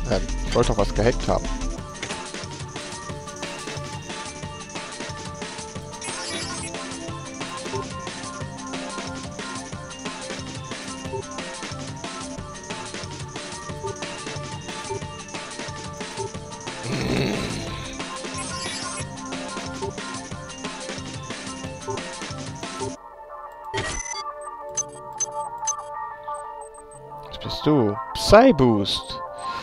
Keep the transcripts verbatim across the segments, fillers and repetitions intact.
Ähm, ich wollte doch was gehackt haben. Was bist du? Psyboost.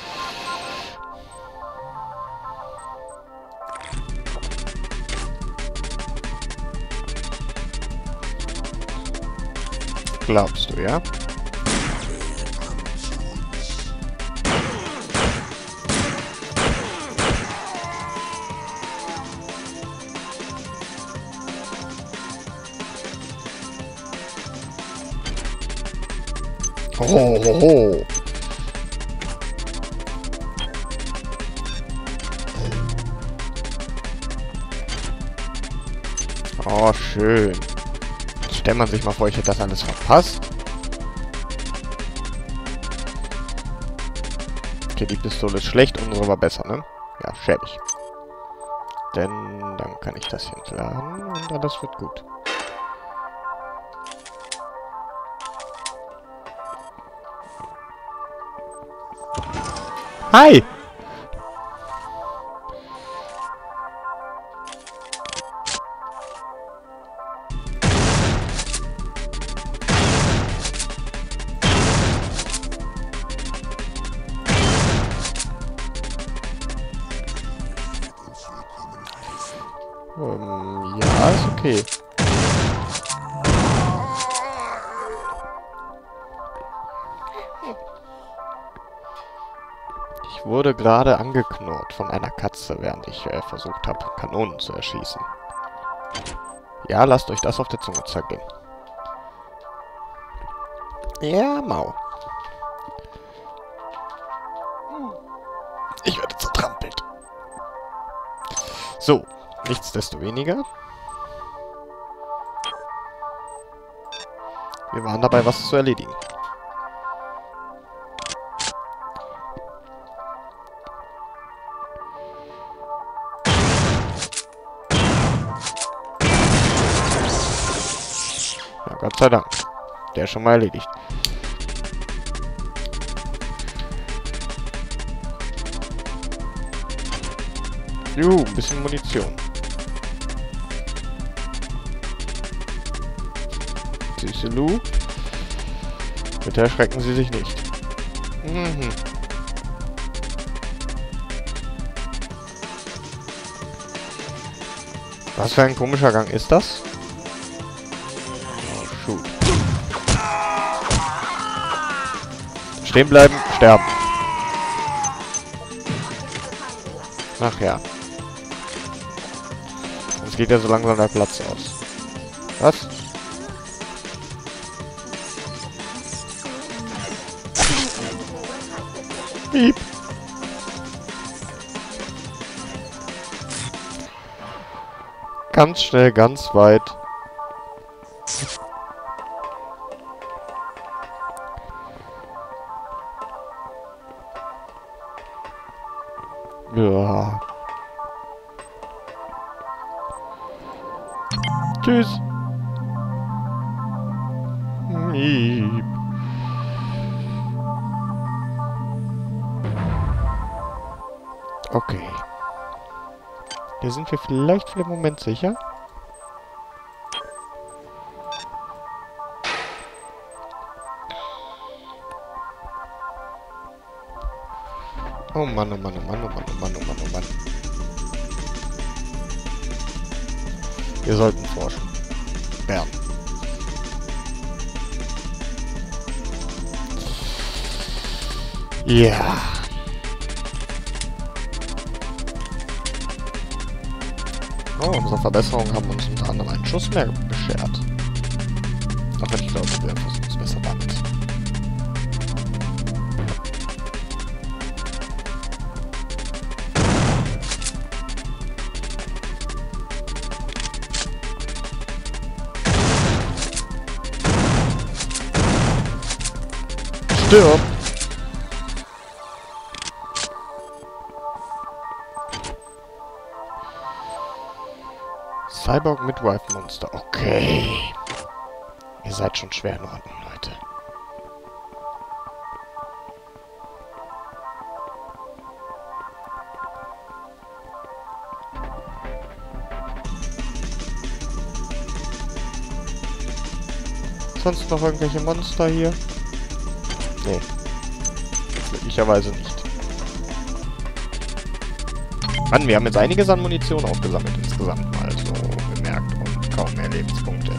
Glaubst du, ja? Oh, oh, oh. Oh, schön. Jetzt stellt man sich mal vor, ich hätte das alles verpasst. Okay, die Pistole ist schlecht, unsere war besser, ne? Ja, schäbig. Denn dann kann ich das hier entladen und alles wird gut. Hi! Ähm, ja, ist okay. Ich wurde gerade angeknurrt von einer Katze, während ich äh, versucht habe, Kanonen zu erschießen. Ja, lasst euch das auf der Zunge zergehen. Ja, mau. Ich werde zertrampelt. So, nichtsdestoweniger. Wir waren dabei, was zu erledigen. Ja, Gott sei Dank. Der ist schon mal erledigt. Juhu, ein bisschen Munition. Süße Lu. Bitte erschrecken Sie sich nicht. Mhm. Was für ein komischer Gang ist das? Oh, shoot. Stehen bleiben, sterben. Ach ja. Jetzt geht ja so langsam der Platz aus. Was? Piep. Ganz schnell, ganz weit. Ja. Tschüss. Miep. Okay. Hier sind wir vielleicht für den Moment sicher. Oh Mann, oh Mann, oh Mann, oh Mann, oh Mann, oh Mann, oh Mann. Wir sollten forschen. Bern. Ja. Oh, unsere Verbesserungen haben uns unter anderem einen Schuss mehr beschert. Auch wenn ich glaube, wir versuchen es besser damit. Stirb! Cyborg Midwife Monster. Okay. Ihr seid schon schwer in Ordnung, Leute. Sonst noch irgendwelche Monster hier? Nee. Glücklicherweise nicht. Mann, wir haben jetzt einiges an Munition aufgesammelt insgesamt mal so bemerkt und kaum mehr Lebenspunkte.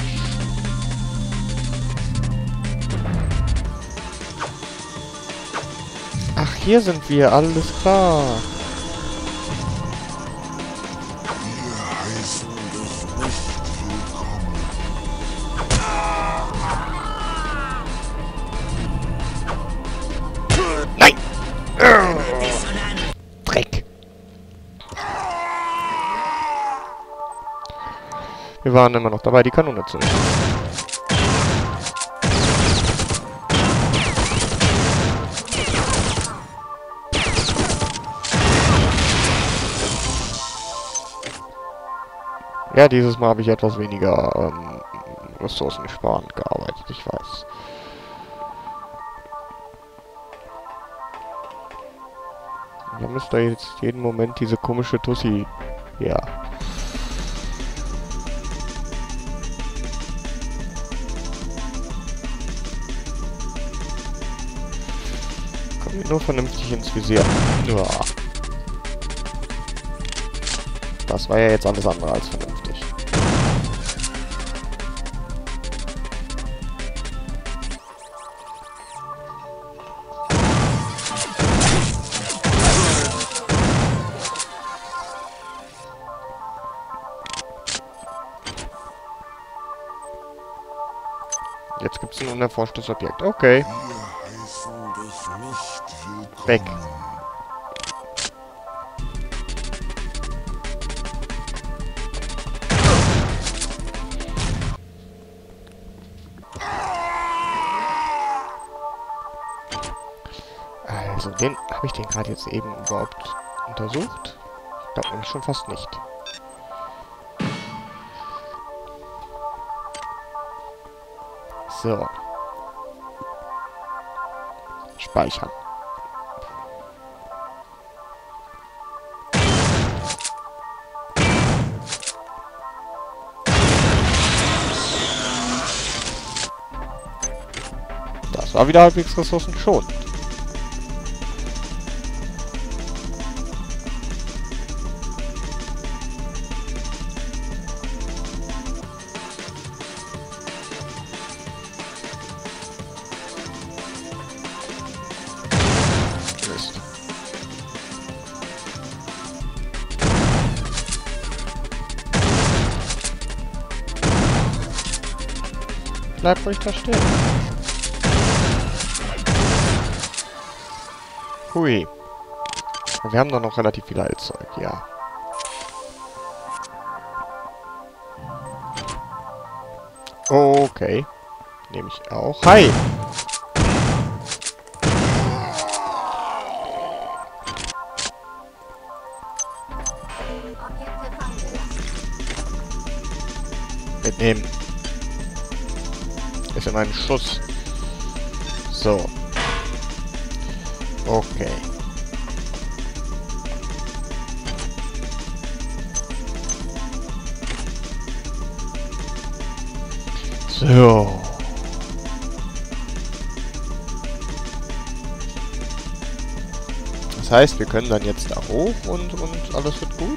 Ach, hier sind wir, alles klar. Nein! Dreck! Wir waren immer noch dabei, die Kanone zu richten. Ja, dieses Mal habe ich etwas weniger ähm, ressourcensparend gearbeitet, ich weiß. Da müsste jetzt jeden Moment diese komische Tussi... Ja. Kommen wir nur vernünftig ins Visier. Ja. Das war ja jetzt alles andere als vernünftig. Jetzt gibt es ein unerforschtes Objekt. Okay. Weg. Also, den habe ich den gerade jetzt eben überhaupt untersucht? Ich glaube nämlich schon fast nicht. So. Speichern. Das war wieder halbwegs ressourcenschonend. Bleibt ruhig da stehen. Hui. Wir haben doch noch relativ viel Heilzeug, ja. Okay. Nehme ich auch. Hi! Mitnehmen. Ist in einen Schuss. So. Okay. So. Das heißt, wir können dann jetzt da hoch und, und alles wird gut.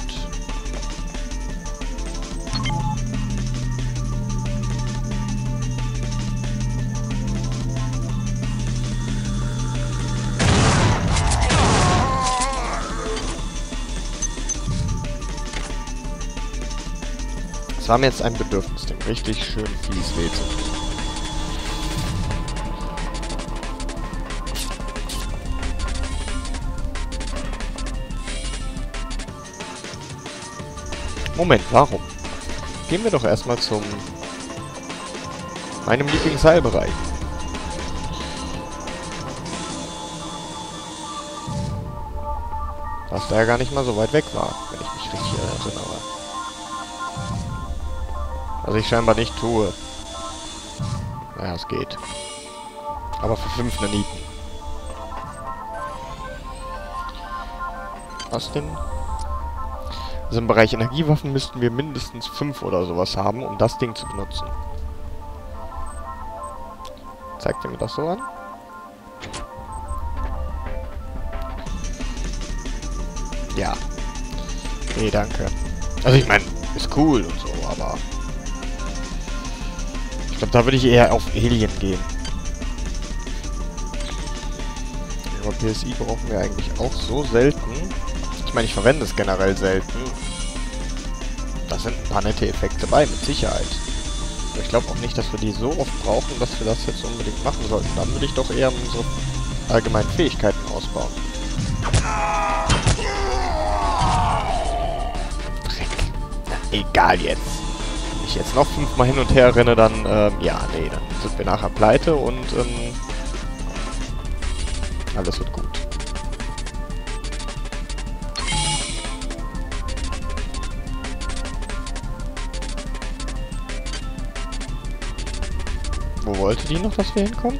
Das war mir jetzt ein Bedürfnis, dem richtig schön fies weh zu tun. Moment, warum? Gehen wir doch erstmal zum meinem Lieblingsheilbereich. Was da ja gar nicht mal so weit weg war, wenn ich mich richtig erinnere. Was ich scheinbar nicht tue. Naja, es geht. Aber für fünf Naniten. Was denn? Also im Bereich Energiewaffen müssten wir mindestens fünf oder sowas haben, um das Ding zu benutzen. Zeigt ihr mir das so an? Ja. Nee, danke. Also ich meine, ist cool und so, aber... Ich glaube, da würde ich eher auf Alien gehen. Aber P S I brauchen wir eigentlich auch so selten. Ich meine, ich verwende es generell selten. Da sind ein paar nette Effekte bei, mit Sicherheit. Aber ich glaube auch nicht, dass wir die so oft brauchen, dass wir das jetzt unbedingt machen sollten. Dann würde ich doch eher unsere allgemeinen Fähigkeiten ausbauen. Dreck. Na, egal jetzt. Wenn ich jetzt noch fünfmal hin und her renne, dann, ähm, ja, nee, dann sind wir nachher pleite und, ähm, alles wird gut. Wo wollte die noch, dass wir hinkommen?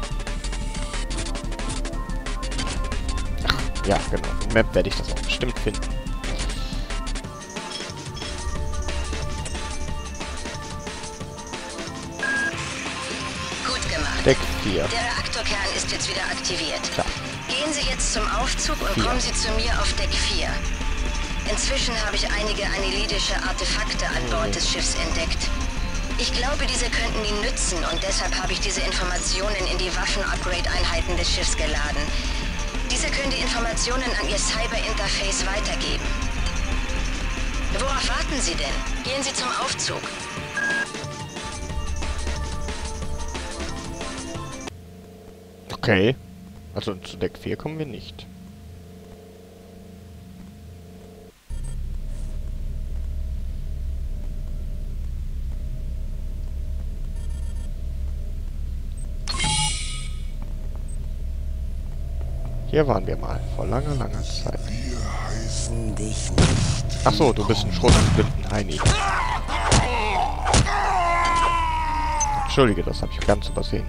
Ach, ja, genau. Im Map werde ich das auch bestimmt finden. Gut gemacht. Deck vier. Der Reaktorkern ist jetzt wieder aktiviert. Klar. Gehen Sie jetzt zum Aufzug und vier. kommen Sie zu mir auf Deck vier. Inzwischen habe ich einige anilidische Artefakte an Bord des Schiffs entdeckt. Ich glaube, diese könnten Ihnen nützen und deshalb habe ich diese Informationen in die Waffen-Upgrade-Einheiten des Schiffs geladen. Diese können die Informationen an Ihr Cyber-Interface weitergeben. Worauf warten Sie denn? Gehen Sie zum Aufzug. Okay. Also zu Deck vier kommen wir nicht. Hier waren wir mal, vor langer, langer Zeit. Wir heißen dich nicht. Ach so, du bist ein Schrott und Blinden, Heini. Entschuldige, das habe ich ganz übersehen.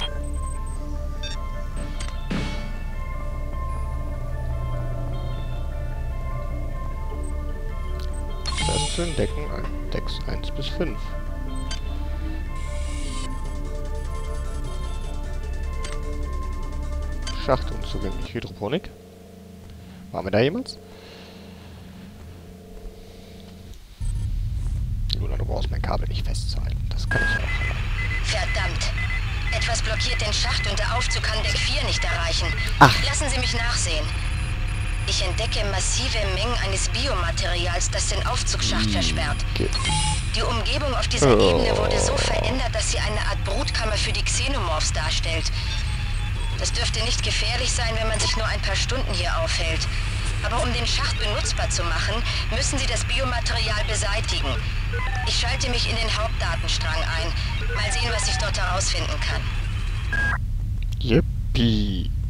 Das zu entdecken, Decks eins bis fünf. Schacht unzugänglich. Hydroponik. Waren wir da jemals? Luna, du brauchst mein Kabel nicht festzuhalten. Das kann ich auch. Verdammt! Etwas blockiert den Schacht und der Aufzug kann Deck vier nicht erreichen. Ach. Lassen Sie mich nachsehen. Ich entdecke massive Mengen eines Biomaterials, das den Aufzugsschacht Hm. versperrt. Okay. Die Umgebung auf dieser Oh. Ebene wurde so verändert, dass sie eine Art Brutkammer für die Xenomorphs darstellt. Das dürfte nicht gefährlich sein, wenn man sich nur ein paar Stunden hier aufhält. Aber um den Schacht benutzbar zu machen, müssen Sie das Biomaterial beseitigen. Ich schalte mich in den Hauptdatenstrang ein. Mal sehen, was ich dort herausfinden kann. Yippie.